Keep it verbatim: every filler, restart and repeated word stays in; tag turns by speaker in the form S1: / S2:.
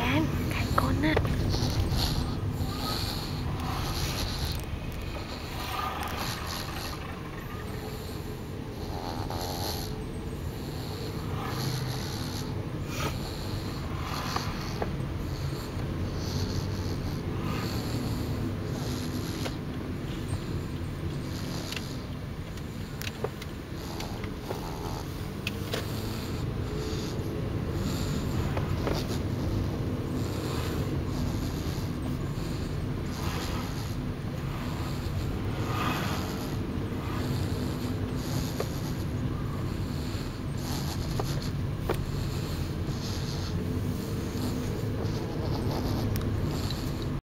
S1: นใครกลน่ะ